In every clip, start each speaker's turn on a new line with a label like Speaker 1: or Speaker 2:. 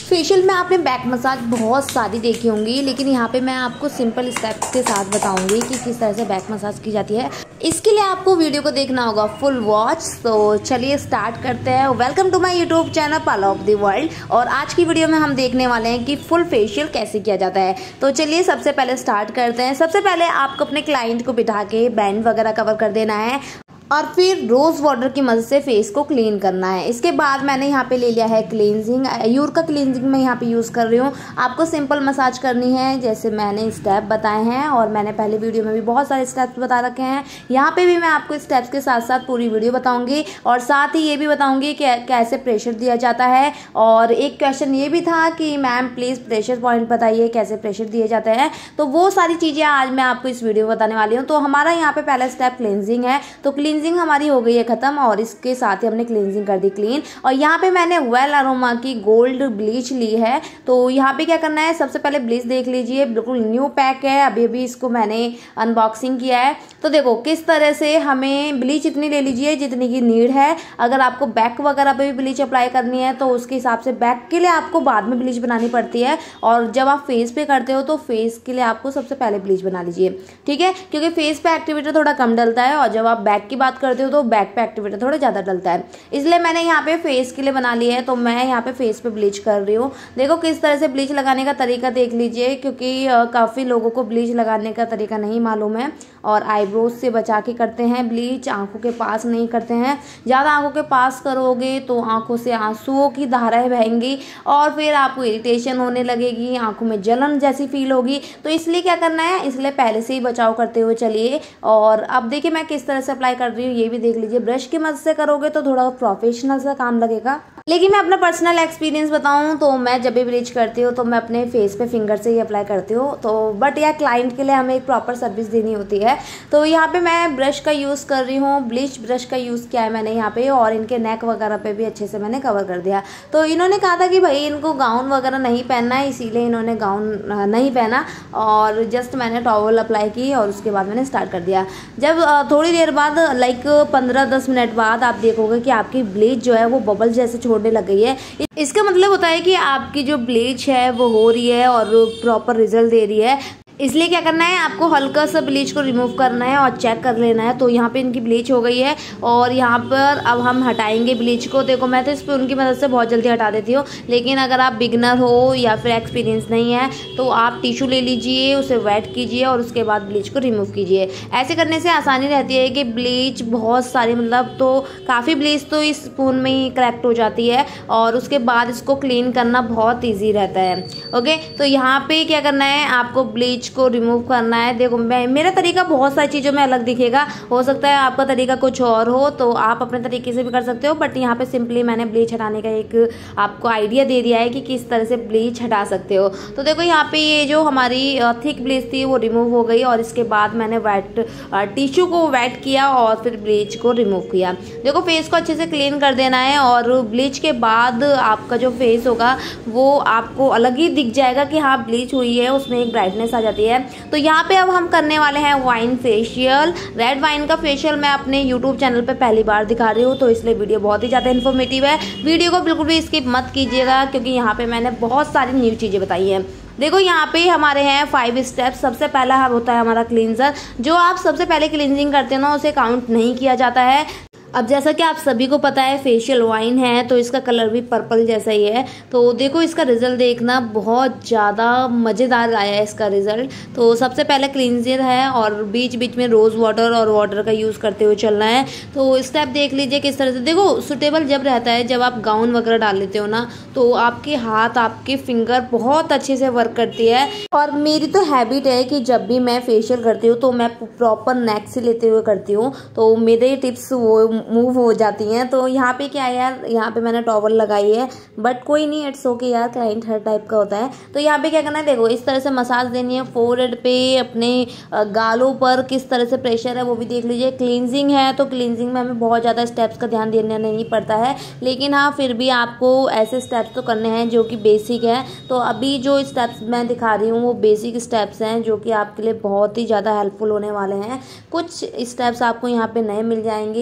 Speaker 1: Facial में आपने back massage बहुत सारी देखी होंगी, लेकिन यहाँ पे मैं आपको सिंपल स्टेप्स के साथ बताऊंगी कि किस तरह से बैक मसाज की जाती है। इसके लिए आपको वीडियो को देखना होगा फुल वॉच। तो चलिए स्टार्ट करते हैं। Welcome to my YouTube channel parlour of the world. और आज की वीडियो में हम देखने वाले हैं कि फुल फेशियल कैसे किया जाता है। तो चलिए सबसे पहले स्टार्ट करते हैं। सबसे पहले आपको अपने क्लाइंट को बिठा के बैंड वगैरह कवर कर देना है और फिर रोज़ वाटर की मदद से फेस को क्लीन करना है। इसके बाद मैंने यहाँ पे ले लिया है क्लींजिंग। यूर का क्लींजिंग मैं यहाँ पे यूज़ कर रही हूँ। आपको सिंपल मसाज करनी है जैसे मैंने स्टेप बताए हैं, और मैंने पहले वीडियो में भी बहुत सारे स्टेप्स बता रखे हैं। यहाँ पे भी मैं आपको स्टेप्स के साथ साथ पूरी वीडियो बताऊँगी, और साथ ही ये भी बताऊँगी कि कैसे प्रेशर दिया जाता है। और एक क्वेश्चन ये भी था कि मैम प्लीज़ प्रेशर पॉइंट बताइए, कैसे प्रेशर दिए जाते हैं। तो वो सारी चीज़ें आज मैं आपको इस वीडियो में बताने वाली हूँ। तो हमारा यहाँ पे पहला स्टेप क्लींजिंग है। तो क्लींजिंग हमारी हो गई है खत्म, और इसके साथ ही हमने क्लींजिंग कर दी क्लीन। और यहाँ पे मैंने वेल अरोमा की गोल्ड ब्लीच ली है। तो यहाँ पे क्या करना है, सबसे पहले ब्लीच देख लीजिए, बिल्कुल न्यू पैक है, अभी अभी इसको मैंने अनबॉक्सिंग किया है। तो देखो किस तरह से हमें ब्लीच इतनी ले लीजिए जितनी की नीड है। अगर आपको बैक वगैरह पे भी ब्लीच अप्लाई करनी है तो उसके हिसाब से बैक के लिए आपको बाद में ब्लीच बनानी पड़ती है, और जब आप फेस पे करते हो तो फेस के लिए आपको सबसे पहले ब्लीच बना लीजिए, ठीक है। क्योंकि फेस पे एक्टिवेटर थोड़ा कम डलता है, और जब आप बैक की बात करते हो तो बैक पे एक्टिवेटर थोड़ा ज़्यादा डलता है। इसलिए मैंने यहाँ पे फेस के लिए बना लिया है। तो मैं यहाँ पे फेस पे ब्लीच कर रही हूँ। देखो किस तरह से ब्लीच लगाने का तरीका देख लीजिए, क्योंकि काफ़ी लोगों को ब्लीच लगाने का तरीका नहीं मालूम है, और आईब्रोज से बचा के करते हैं ब्लीच, आंखों के पास नहीं करते हैं। ज़्यादा आंखों के पास करोगे तो आंखों से आंसुओं की धाराएं बहेंगी, और फिर आपको इरिटेशन होने लगेगी, आंखों में जलन जैसी फील होगी। तो इसलिए क्या करना है, इसलिए पहले से ही बचाव करते हुए चलिए। और अब देखिए मैं किस तरह से अप्लाई कर रही हूँ, ये भी देख लीजिए। ब्रश की मदद से करोगे तो थोड़ा प्रोफेशनल सा काम लगेगा, लेकिन मैं अपना पर्सनल एक्सपीरियंस बताऊं तो मैं जब भी ब्लीच करती हूँ तो मैं अपने फेस पे फिंगर से ही अप्लाई करती हूँ। तो बट यह क्लाइंट के लिए हमें एक प्रॉपर सर्विस देनी होती है। तो यहाँ पे मैं ब्रश का यूज़ कर रही हूँ, ब्लीच ब्रश का यूज़ किया है मैंने यहाँ पे, और इनके नेक वगैरह पे भी अच्छे से मैंने कवर कर दिया। तो इन्होंने कहा था कि भाई इनको गाउन वगैरह नहीं पहनना है, इसीलिए इन्होंने गाउन नहीं पहना, और जस्ट मैंने टॉवल अप्लाई की और उसके बाद मैंने स्टार्ट कर दिया। जब थोड़ी देर बाद लाइक 15-10 मिनट बाद आप देखोगे कि आपकी ब्लीच जो है वो बबल जैसे छोड़ने लग गई है। इसका मतलब होता है कि आपकी जो ब्लीच है वो हो रही है और प्रॉपर रिजल्ट दे रही है। इसलिए क्या करना है, आपको हल्का सा ब्लीच को रिमूव करना है और चेक कर लेना है। तो यहाँ पे इनकी ब्लीच हो गई है, और यहाँ पर अब हम हटाएंगे ब्लीच को। देखो मैं तो स्पून की मदद से बहुत जल्दी हटा देती हूँ, लेकिन अगर आप बिगनर हो या फिर एक्सपीरियंस नहीं है तो आप टिश्यू ले लीजिए, उसे वेट कीजिए और उसके बाद ब्लीच को रिमूव कीजिए। ऐसे करने से आसानी रहती है कि ब्लीच बहुत सारी, मतलब तो काफ़ी ब्लीच तो इस स्पून में ही कलेक्ट हो जाती है, और उसके बाद इसको क्लीन करना बहुत ईजी रहता है। ओके, तो यहाँ पे क्या करना है, आपको ब्लीच को रिमूव करना है। देखो मेरा तरीका बहुत सारी चीज़ों में अलग दिखेगा, हो सकता है आपका तरीका कुछ और हो, तो आप अपने तरीके से भी कर सकते हो। बट यहाँ पे सिंपली मैंने ब्लीच हटाने का एक आपको आइडिया दे दिया है कि किस तरह से ब्लीच हटा सकते हो। तो देखो यहाँ पे ये जो हमारी थिक ब्लीच थी वो रिमूव हो गई, और इसके बाद मैंने वेट टिश्यू को वेट किया और फिर ब्लीच को रिमूव किया। देखो फेस को अच्छे से क्लीन कर देना है, और ब्लीच के बाद आपका जो फेस होगा वो आपको अलग ही दिख जाएगा कि हाँ ब्लीच हुई है, उसमें एक ब्राइटनेस आ जाती है। तो यहाँ पे अब हम करने वाले हैं वाइन फेशियल। रेड वाइन का फेशियल मैं अपने यूट्यूब चैनल पे पहली बार दिखा रही हूँ, तो इसलिए वीडियो बहुत ही ज़्यादा इन्फॉर्मेटिव है। वीडियो को बिल्कुल भी स्किप मत कीजिएगा, क्योंकि यहाँ पे मैंने बहुत सारी न्यू चीज़ें बताई हैं। देखो यहाँ पे हमारे हैं 5 स्टेप्स। सबसे पहला होता है हमारा क्लींजर। जो आप सबसे पहले क्लींजिंग करते हो ना, उसे काउंट नहीं किया जाता है। अब जैसा कि आप सभी को पता है फेशियल वाइन है, तो इसका कलर भी पर्पल जैसा ही है। तो देखो इसका रिजल्ट देखना, बहुत ज़्यादा मज़ेदार आया है इसका रिजल्ट। तो सबसे पहले क्लींजर है, और बीच बीच में रोज़ वाटर और वाटर का यूज़ करते हुए चलना है। तो स्टेप देख लीजिए किस तरह से। देखो सुटेबल जब रहता है, जब आप गाउन वगैरह डाल लेते हो ना, तो आपके हाथ आपके फिंगर बहुत अच्छे से वर्क करती है। और मेरी तो हैबिट है कि जब भी मैं फेशियल करती हूँ तो मैं प्रॉपर नेक से लेते हुए करती हूँ, तो मेरे टिप्स वो मूव हो जाती हैं। तो यहाँ पे क्या है यार, यहाँ पे मैंने टॉवल लगाई है, बट कोई नहीं, इट्स ओके यार, क्लाइंट हर टाइप का होता है। तो यहाँ पे क्या करना है, देखो इस तरह से मसाज देनी है फोरहेड पे, अपने गालों पर किस तरह से प्रेशर है वो भी देख लीजिए। क्लींजिंग है तो क्लींजिंग में हमें बहुत ज़्यादा स्टेप्स का ध्यान देना नहीं पड़ता है, लेकिन हाँ फिर भी आपको ऐसे स्टेप्स तो करने हैं जो कि बेसिक है। तो अभी जो स्टेप्स मैं दिखा रही हूँ वो बेसिक स्टेप्स हैं, जो कि आपके लिए बहुत ही ज़्यादा हेल्पफुल होने वाले हैं। कुछ स्टेप्स आपको यहाँ पे नए मिल जाएंगे, आप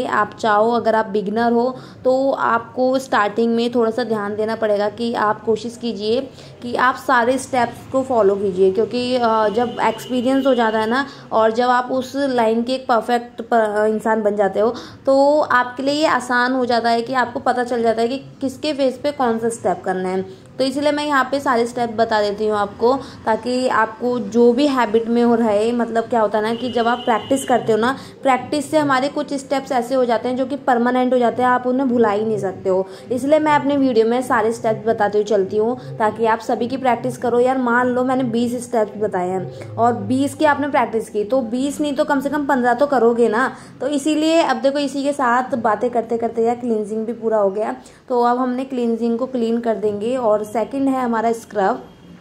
Speaker 1: चाहो, अगर आप बिगिनर हो तो आपको स्टार्टिंग में थोड़ा सा ध्यान देना पड़ेगा कि आप कोशिश कीजिए कि आप सारे स्टेप्स को फॉलो कीजिए, क्योंकि जब एक्सपीरियंस हो जाता है ना और जब आप उस लाइन के एक परफेक्ट इंसान बन जाते हो तो आपके लिए ये आसान हो जाता है कि आपको पता चल जाता है कि किसके फेस पे कौन सा स्टेप करना है। तो इसलिए मैं यहाँ पे सारे स्टेप बता देती हूँ आपको, ताकि आपको जो भी हैबिट में हो रहे, मतलब क्या होता है ना कि जब आप प्रैक्टिस करते हो ना, प्रैक्टिस से हमारे कुछ स्टेप्स ऐसे हो जाते हैं जो कि परमानेंट हो जाते हैं, आप उन्हें भुला ही नहीं सकते हो। इसलिए मैं अपने वीडियो में सारे स्टेप्स बताती हुई चलती हूँ ताकि आप सभी की प्रैक्टिस करो। यार मान लो मैंने 20 स्टेप्स बताए हैं और 20 की आपने प्रैक्टिस की, तो 20 नहीं तो कम से कम 15 तो करोगे ना। तो इसीलिए अब देखो, इसी के साथ बातें करते करते यार क्लींजिंग भी पूरा हो गया। तो अब हमने क्लींजिंग को क्लीन कर देंगे। और सेकंड है हमारा स्क्रब।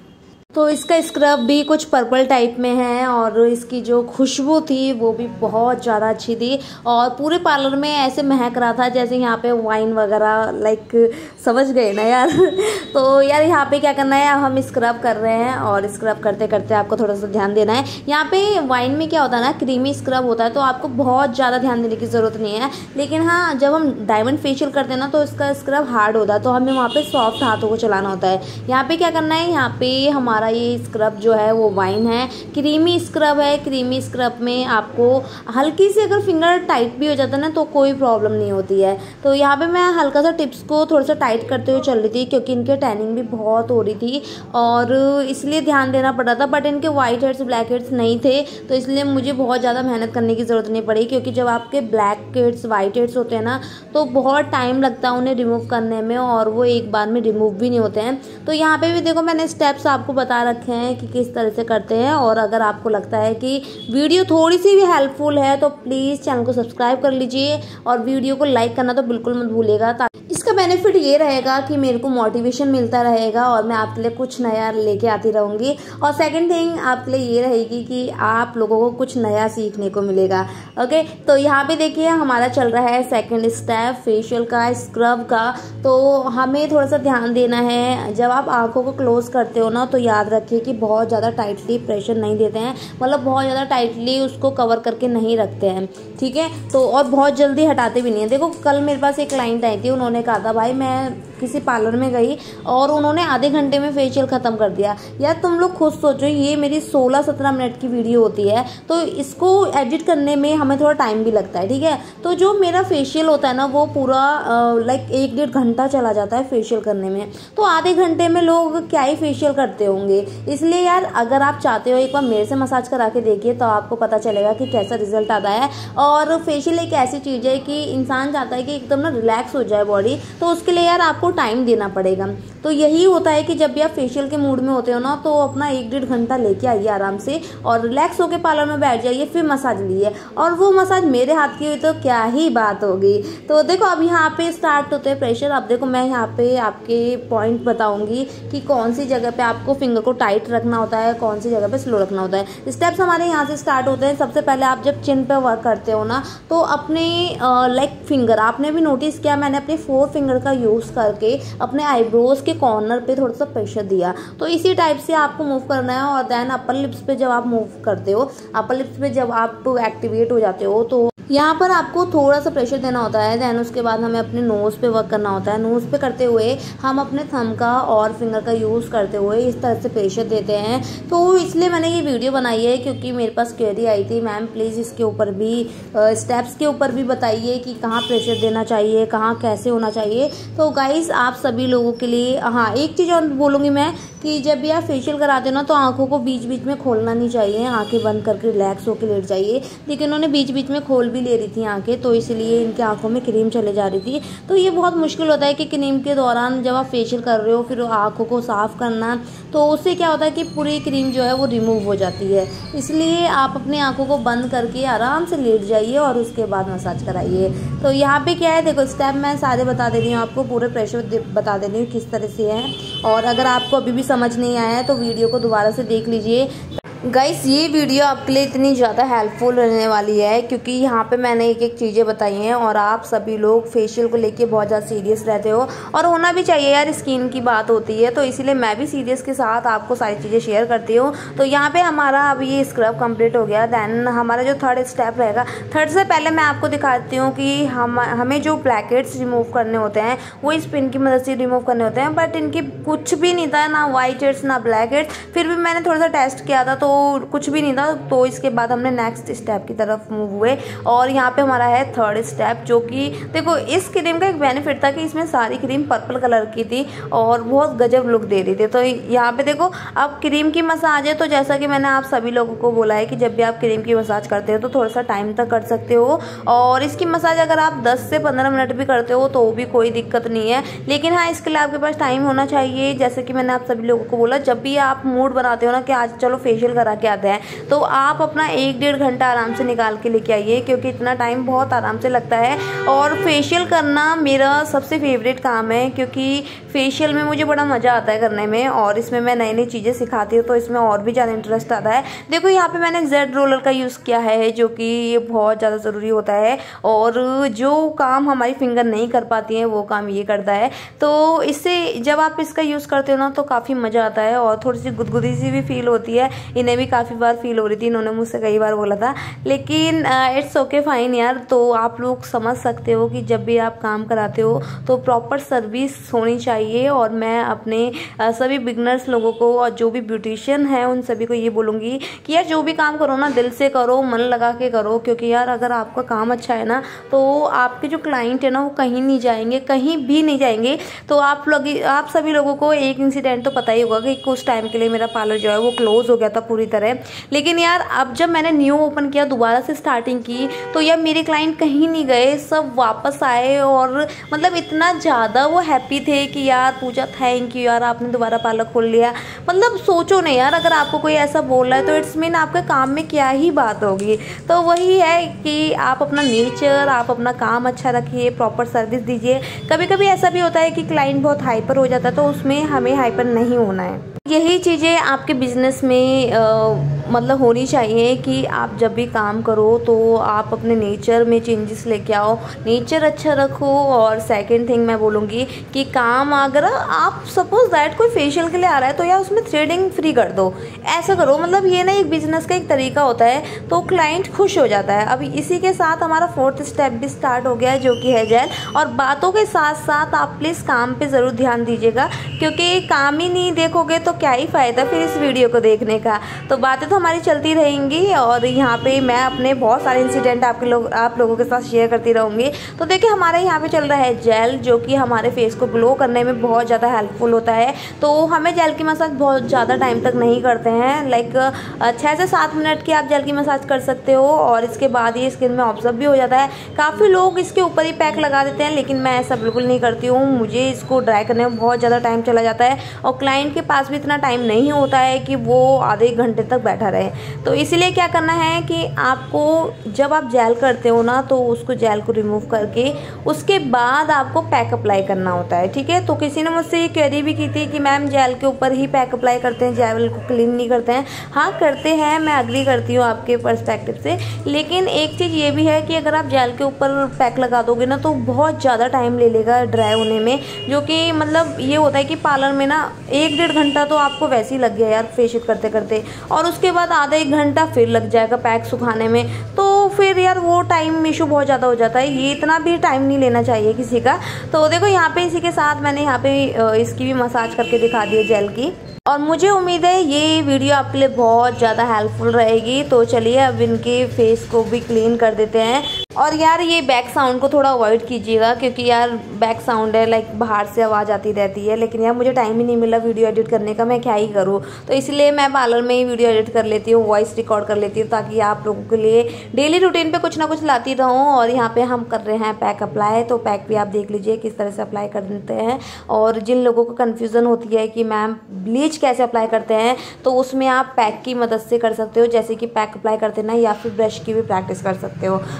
Speaker 1: तो इसका स्क्रब भी कुछ पर्पल टाइप में है और इसकी जो खुशबू थी वो भी बहुत ज़्यादा अच्छी थी और पूरे पार्लर में ऐसे महक रहा था जैसे यहाँ पे वाइन वगैरह, लाइक समझ गए ना यार। तो यार यहाँ पे क्या करना है, अब हम स्क्रब कर रहे हैं और स्क्रब करते करते आपको थोड़ा सा ध्यान देना है। यहाँ पे वाइन में क्या होता है ना, क्रीमी स्क्रब होता है तो आपको बहुत ज़्यादा ध्यान देने की ज़रूरत नहीं है। लेकिन हाँ, जब हम डायमंड फेशियल करते हैं ना तो इसका स्क्रब हार्ड होता है, तो हमें वहाँ पे सॉफ्ट हाथों को चलाना होता है। यहाँ पे क्या करना है, यहाँ पे हमारा ये स्क्रब जो है वो वाइन है, क्रीमी स्क्रब है। क्रीमी स्क्रब में आपको हल्की सी अगर फिंगर टाइट भी हो जाता है ना तो कोई प्रॉब्लम नहीं होती है। तो यहाँ पे मैं हल्का सा टिप्स को थोड़ा सा टाइट करते हुए चल रही थी क्योंकि इनके टैनिंग भी बहुत हो रही थी और इसलिए ध्यान देना पड़ रहा था। बट इनके वाइट हेड्स ब्लैक हेड्स नहीं थे तो इसलिए मुझे बहुत ज़्यादा मेहनत करने की ज़रूरत नहीं पड़ी, क्योंकि जब आपके ब्लैक हेड्स वाइट हेड्स होते हैं ना तो बहुत टाइम लगता है उन्हें रिमूव करने में और वो एक बार में रिमूव भी नहीं होते हैं। तो यहाँ पे भी देखो मैंने स्टेप्स आपको बता रखे हैं कि किस तरह से करते हैं। और अगर आपको लगता है कि वीडियो थोड़ी सी भी हेल्पफुल है तो प्लीज़ चैनल को सब्सक्राइब कर लीजिए और वीडियो को लाइक करना तो बिल्कुल मत भूलिएगा। इसका बेनिफिट ये रहेगा कि मेरे को मोटिवेशन मिलता रहेगा और मैं आपके लिए कुछ नया लेके आती रहूँगी। और सेकंड थिंग आपके लिए ये रहेगी कि आप लोगों को कुछ नया सीखने को मिलेगा। ओके, तो यहाँ पे देखिए हमारा चल रहा है सेकंड स्टेप फेशियल का, स्क्रब का। तो हमें थोड़ा सा ध्यान देना है, जब आप आंखों को क्लोज करते हो ना तो याद रखिए कि बहुत ज़्यादा टाइटली प्रेशर नहीं देते हैं, मतलब बहुत ज़्यादा टाइटली उसको कवर करके नहीं रखते हैं, ठीक है। तो और बहुत जल्दी हटाते भी नहीं है। देखो कल मेरे पास एक क्लाइंट आई थी, उन्होंने कहा था भाई मैं किसी पार्लर में गई और उन्होंने आधे घंटे में फेशियल खत्म कर दिया। यार तुम लोग खुद सोचो, ये मेरी 16-17 मिनट की वीडियो होती है तो इसको एडिट करने में हमें थोड़ा टाइम भी लगता है, ठीक है। तो जो मेरा फेशियल होता है ना वो पूरा लाइक 1-1.5 घंटा चला जाता है फेशियल करने में, तो आधे घंटे में लोग क्या ही फेशियल करते होंगे। इसलिए यार अगर आप चाहते हो एक बार मेरे से मसाज करा के देखिए तो आपको पता चलेगा कि कैसा रिजल्ट आता है। और फेशियल एक ऐसी चीज़ है कि इंसान चाहता है कि एकदम ना रिलैक्स हो जाए बॉडी, तो उसके लिए यार आपको टाइम देना पड़ेगा। तो यही होता है कि जब भी आप फेशियल के मूड में होते हो ना तो अपना 1-1.5 घंटा लेके आइए आराम से और रिलैक्स होकर पार्लर में बैठ जाइए, फिर मसाज लीजिए। और वो मसाज मेरे हाथ की हुई तो क्या ही बात होगी। तो देखो अब यहाँ पे स्टार्ट होते हैं प्रेशर। अब देखो मैं यहाँ पे आपके पॉइंट बताऊंगी कि कौन सी जगह पे आपको फिंगर को टाइट रखना होता है, कौन सी जगह पे स्लो रखना होता है। स्टेप्स हमारे यहाँ से स्टार्ट होते हैं। सबसे पहले आप जब चिन पे वर्क करते हो ना तो अपने लाइक फिंगर, आपने भी नोटिस किया मैंने अपने 4 फिंगर का यूज़ करके अपने आईब्रोज के कॉर्नर पे थोड़ा सा प्रेशर दिया। तो इसी टाइप से आपको मूव करना है। और देन अपर लिप्स पे जब आप मूव करते हो, अपर लिप्स पे जब आप एक्टिवेट हो जाते हो तो यहाँ पर आपको थोड़ा सा प्रेशर देना होता है। देन उसके बाद हमें अपने नोज़ पे वर्क करना होता है। नोज़ पे करते हुए हम अपने थंब का और फिंगर का यूज़ करते हुए इस तरह से प्रेशर देते हैं। तो इसलिए मैंने ये वीडियो बनाई है क्योंकि मेरे पास क्वेरी आई थी, मैम प्लीज़ इसके ऊपर भी स्टेप्स के ऊपर भी बताइए कि कहाँ प्रेशर देना चाहिए, कहाँ कैसे होना चाहिए। तो गाइस आप सभी लोगों के लिए हाँ एक चीज़ और बोलूँगी मैं कि जब भी आप फेशियल कराते हो ना तो आंखों को बीच बीच में खोलना नहीं चाहिए, आंखें बंद करके रिलैक्स होकर लेट जाइए। लेकिन उन्होंने बीच बीच में खोल भी ले रही थी आंखें, तो इसलिए इनकी आंखों में क्रीम चले जा रही थी। तो ये बहुत मुश्किल होता है कि क्रीम के दौरान जब आप फेशियल कर रहे हो फिर आंखों को साफ करना, तो उससे क्या होता है कि पूरी क्रीम जो है वो रिमूव हो जाती है। इसलिए आप अपनी आंखों को बंद करके आराम से लेट जाइए और उसके बाद मसाज कराइए। तो यहाँ पे क्या है देखो, स्टेप मैं सारे बता दे रही हूँ आपको, पूरे प्रेशर बता दे रही हूँ किस तरह से है। और अगर आपको अभी भी समझ नहीं आया है तो वीडियो को दोबारा से देख लीजिए। गाइस ये वीडियो आपके लिए इतनी ज़्यादा हेल्पफुल रहने वाली है क्योंकि यहाँ पे मैंने एक एक चीज़ें बताई हैं और आप सभी लोग फेशियल को लेके बहुत ज़्यादा सीरियस रहते हो और होना भी चाहिए यार, स्किन की बात होती है तो इसीलिए मैं भी सीरियस के साथ आपको सारी चीज़ें शेयर करती हूँ। तो यहाँ पे हमारा अब ये स्क्रब कंप्लीट हो गया। दैन हमारा जो थर्ड स्टेप रहेगा, थर्ड से पहले मैं आपको दिखाती हूँ कि हमें जो ब्लैकेट्स रिमूव करने होते हैं वो इस पिन की मदद से रिमूव करने होते हैं, बट इनकी कुछ भी नहीं था, ना वाइट हेड्स ना ब्लैक हेड्स। फिर भी मैंने थोड़ा सा टेस्ट किया था तो कुछ भी नहीं था। तो इसके बाद हमने नेक्स्ट स्टेप की तरफ मूव हुए और यहाँ पे हमारा है थर्ड स्टेप, जो कि देखो इस क्रीम का एक बेनिफिट था कि इसमें सारी क्रीम पर्पल कलर की थी और बहुत गजब लुक दे रही थी। तो यहाँ पे देखो अब क्रीम की मसाज है, तो जैसा कि मैंने आप सभी लोगों को बोला है कि जब भी आप क्रीम की मसाज करते हो तो थोड़ा सा टाइम तक कर सकते हो और इसकी मसाज अगर आप 10 से 15 मिनट भी करते हो तो भी कोई दिक्कत नहीं है। लेकिन हाँ, इसके लिए आपके पास टाइम होना चाहिए। जैसे कि मैंने आप सभी लोगों को बोला, जब भी आप मूड बनाते हो ना कि आज चलो फेशियल करा के आते हैं, तो आप अपना 1-1.5 घंटा आराम से निकाल के लेके आइए क्योंकि इतना टाइम बहुत आराम से लगता है। और फेशियल करना मेरा सबसे फेवरेट काम है क्योंकि फेशियल में मुझे बड़ा मज़ा आता है करने में और इसमें मैं नई नई चीज़ें सिखाती हूँ तो इसमें और भी ज़्यादा इंटरेस्ट आता है। देखो यहाँ पे मैंने जेड रोलर का यूज़ किया है जो कि ये बहुत ज़्यादा ज़रूरी होता है और जो काम हमारी फिंगर नहीं कर पाती हैं वो काम ये करता है। तो इससे जब आप इसका यूज़ करते हो ना तो काफ़ी मज़ा आता है और थोड़ी सी गुदगुदी सी भी फील होती है। इन्हें भी काफ़ी बार फील हो रही थी, इन्होंने मुझसे कई बार बोला था, लेकिन इट्स ओके फाइन यार। तो आप लोग समझ सकते हो कि जब भी आप काम कराते हो तो प्रॉपर सर्विस होनी चाहिए। और मैं अपने सभी बिगनर्स लोगों को और जो भी ब्यूटिशियन है उन सभी को ये बोलूँगी कि यार जो भी काम करो ना दिल से करो, मन लगा के करो, क्योंकि यार अगर आपका काम अच्छा है ना तो आपके जो क्लाइंट है ना वो कहीं नहीं जाएंगे, कहीं भी नहीं जाएंगे। तो आप सभी लोगों को एक इंसिडेंट तो पता ही होगा कि कुछ टाइम के लिए मेरा पार्लर जो है वो क्लोज हो गया था पूरी तरह। लेकिन यार अब जब मैंने न्यू ओपन किया, दोबारा से स्टार्टिंग की, तो यार मेरे क्लाइंट कहीं नहीं गए, सब वापस आए और मतलब इतना ज़्यादा वो हैप्पी थे कि यार पूजा थैंक यू यार आपने दोबारा पार्लर खोल लिया। मतलब सोचो नहीं यार, अगर आपको कोई ऐसा बोल रहा है तो इट्स मीन आपके काम में क्या ही बात होगी। तो वही है कि आप अपना नेचर, आप अपना काम अच्छा रखिए, प्रॉपर सर्विस दीजिए। कभी कभी ऐसा भी होता है कि क्लाइंट बहुत हाइपर हो जाता है तो उसमें हमें हाइपर नहीं होना है। यही चीज़ें आपके बिजनेस में मतलब होनी चाहिए कि आप जब भी काम करो तो आप अपने नेचर में चेंजेस लेके आओ, नेचर अच्छा रखो। और सेकंड थिंग मैं बोलूँगी कि काम अगर आप सपोज दैट कोई फेशियल के लिए आ रहा है तो यार उसमें थ्रेडिंग फ्री कर दो, ऐसा करो। मतलब ये ना एक बिजनेस का एक तरीका होता है तो क्लाइंट खुश हो जाता है। अब इसी के साथ हमारा फोर्थ स्टेप भी स्टार्ट हो गया है जो कि है जेल। और बातों के साथ साथ आप प्लीज़ काम पे ज़रूर ध्यान दीजिएगा क्योंकि काम ही नहीं देखोगे तो क्या ही फ़ायदा फिर इस वीडियो को देखने का। तो बातें तो हमारी चलती रहेंगी और यहाँ पे मैं अपने बहुत सारे इंसिडेंट आप लोगों के साथ शेयर करती रहूँगी। तो देखिए हमारे यहाँ पे चल रहा है जेल जो कि हमारे फेस को ग्लो करने में बहुत ज़्यादा हेल्पफुल होता है। तो हमें जेल की मसाज बहुत ज़्यादा टाइम तक नहीं करते हैं, लाइक 6 से 7 मिनट की आप जेल की मसाज कर सकते हो और इसके बाद ये स्किन में ऑब्जर्व भी हो जाता है। काफ़ी लोग इसके ऊपर ही पैक लगा देते हैं लेकिन मैं ऐसा बिल्कुल नहीं करती हूँ। मुझे इसको ड्राई करने में बहुत ज़्यादा टाइम चला जाता है और क्लाइंट के पास भी इतना टाइम नहीं होता है कि वो आधे घंटे तक बैठा रहे। तो इसीलिए क्या करना है कि आपको जब आप जेल करते हो ना तो उसको जेल को रिमूव करके उसके बाद आपको पैक अप्लाई करना होता है, ठीक है। तो किसी ने मुझसे ये क्वेरी भी की थी कि मैम जेल के ऊपर ही पैक अप्लाई करते हैं, जेल को क्लीन नहीं करते हैं। हाँ करते हैं, मैं अग्री करती हूँ आपके पर्सपेक्टिव से, लेकिन एक चीज़ ये भी है कि अगर आप जेल के ऊपर पैक लगा दोगे ना तो बहुत ज़्यादा टाइम ले लेगा ड्राई होने में, जो कि मतलब ये होता है कि पार्लर में ना 1-1.5 घंटा तो आपको वैसे ही लग गया यार फेशियल करते करते, और उसके बाद आधा 1 घंटा फिर लग जाएगा पैक सुखाने में। तो फिर यार वो टाइम इशू बहुत ज़्यादा हो जाता है, ये इतना भी टाइम नहीं लेना चाहिए किसी का। तो देखो यहाँ पे इसी के साथ मैंने यहाँ पे इसकी भी मसाज करके दिखा दी है जेल की, और मुझे उम्मीद है ये वीडियो आपके लिए बहुत ज़्यादा हेल्पफुल रहेगी। तो चलिए अब इनके फेस को भी क्लीन कर देते हैं। और यार ये बैक साउंड को थोड़ा अवॉइड कीजिएगा क्योंकि यार बैक साउंड है, लाइक बाहर से आवाज़ आती रहती है, लेकिन यार मुझे टाइम ही नहीं मिला वीडियो एडिट करने का, मैं क्या ही करूँ। तो इसलिए मैं पार्लर में ही वीडियो एडिट कर लेती हूँ, वॉइस रिकॉर्ड कर लेती हूँ ताकि आप लोगों के लिए डेली रूटीन पे कुछ ना कुछ लाती रहूँ। और यहाँ पे हम कर रहे हैं पैक अप्लाई, तो पैक भी आप देख लीजिए किस तरह से अप्लाई कर देते हैं। और जिन लोगों को कन्फ्यूज़न होती है कि मैम ब्लीच कैसे अप्लाई करते हैं, तो उसमें आप पैक की मदद से कर सकते हो, जैसे कि पैक अप्लाई करते ना, या फिर ब्रश की भी प्रैक्टिस कर सकते हो। ओके,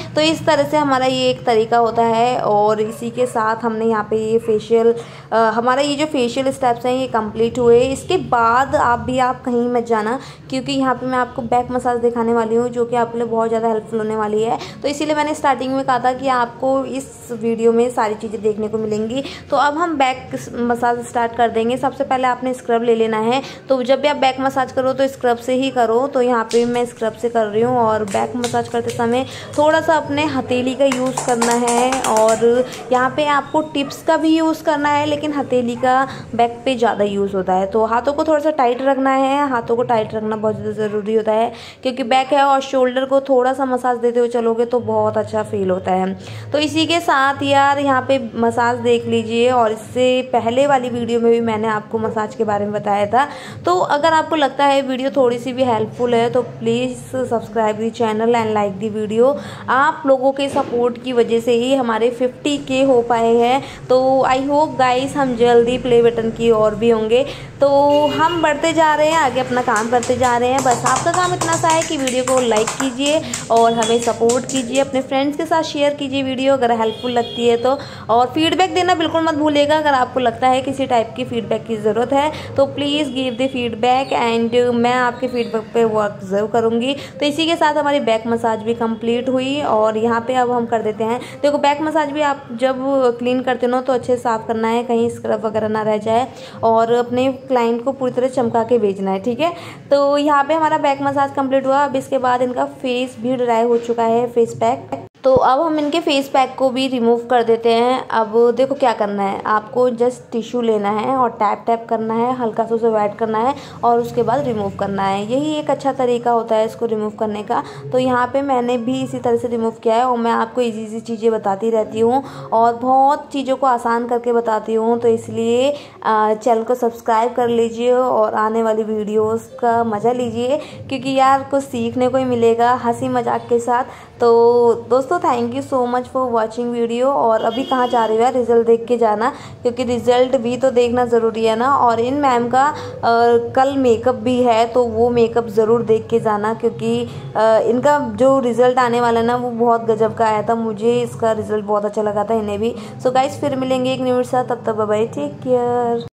Speaker 1: तो इस तरह से हमारा ये एक तरीका होता है। और इसी के साथ हमने यहाँ पे ये फेशियल हमारा ये जो फेशियल स्टेप्स हैं ये कंप्लीट हुए। इसके बाद आप कहीं मत जाना, क्योंकि यहाँ पे मैं आपको बैक मसाज दिखाने वाली हूँ जो कि आपके लिए बहुत ज़्यादा हेल्पफुल होने वाली है। तो इसीलिए मैंने स्टार्टिंग में कहा था कि आपको इस वीडियो में सारी चीज़ें देखने को मिलेंगी। तो अब हम बैक मसाज स्टार्ट कर देंगे। सबसे पहले आपने स्क्रब ले लेना है। तो जब भी आप बैक मसाज करो तो स्क्रब से ही करो। तो यहाँ पे मैं स्क्रब से कर रही हूँ। और बैक मसाज करते समय थोड़ा सा अपने हथेली का यूज़ करना है। और यहाँ पे आपको टिप्स का भी यूज़ करना है, लेकिन हथेली का बैक पे ज़्यादा यूज़ होता है। तो हाथों को थोड़ा सा टाइट रखना है। हाथों को टाइट रखना बहुत ज़्यादा ज़रूरी होता है, क्योंकि बैक है और शोल्डर को थोड़ा सा मसाज देते हुए चलोगे तो बहुत अच्छा फील होता है। तो इसी के साथ यार यहाँ पे मसाज देख लीजिए। और इससे पहले वाली वीडियो में भी मैंने आपको मसाज के बारे में बताया था। तो अगर आपको लगता है वीडियो थोड़ी सी भी हेल्पफुल है तो please subscribe the channel and like the video. आप लोगों के सपोर्ट की वजह से ही हमारे 50K हो पाए हैं। तो आई होप गाइस हम जल्दी प्ले बटन की और भी होंगे। तो हम बढ़ते जा रहे हैं आगे, अपना काम करते जा रहे हैं। बस आपका काम इतना सा है कि वीडियो को लाइक कीजिए और हमें सपोर्ट कीजिए। अपने फ्रेंड्स के साथ शेयर कीजिए वीडियो अगर हेल्पफुल लगती है तो। और फीडबैक देना बिल्कुल मत भूलिएगा। अगर आपको लगता है किसी टाइप की फीडबैक की ज़रूरत है तो please give the feedback and मैं आपके फीडबैक पे वर्क ज़रूर करूँगी। तो इसी के साथ हमारी बैक मसाज भी कंप्लीट हुई। और यहाँ पे अब हम कर देते हैं, देखो बैक मसाज भी आप जब क्लीन करते हो तो अच्छे से साफ़ करना है, कहीं स्क्रब वगैरह ना रह जाए। और अपने क्लाइंट को पूरी तरह चमका के भेजना है, ठीक है। तो यहाँ पे हमारा बैक मसाज कंप्लीट हुआ। अब इसके बाद इनका फेस भी ड्राई हो चुका है, फेस पैक। तो अब हम इनके फेस पैक को भी रिमूव कर देते हैं। अब देखो क्या करना है, आपको जस्ट टिश्यू लेना है और टैप टैप करना है, हल्का सा उसे वेट करना है और उसके बाद रिमूव करना है। यही एक अच्छा तरीका होता है इसको रिमूव करने का। तो यहाँ पे मैंने भी इसी तरह से रिमूव किया है। और मैं आपको इजी चीज़ें बताती रहती हूँ और बहुत चीज़ों को आसान करके बताती हूँ। तो इसलिए चैनल को सब्सक्राइब कर लीजिए और आने वाली वीडियोस का मज़ा लीजिए, क्योंकि यार कुछ सीखने को ही मिलेगा हंसी मजाक के साथ। तो दोस्तों thank you so much for watching video. और अभी कहाँ जा रही हो यार, रिजल्ट देख के जाना, क्योंकि रिजल्ट भी तो देखना ज़रूरी है ना। और इन मैम का कल मेकअप भी है, तो वो मेकअप ज़रूर देख के जाना, क्योंकि इनका जो रिज़ल्ट आने वाला है ना वो बहुत गजब का आया था। मुझे इसका रिज़ल्ट बहुत अच्छा लगा था, इन्हें भी। सो गाइस फिर मिलेंगे एक न्यू वीडियो के साथ, तब तक बाय बाय, टेक केयर।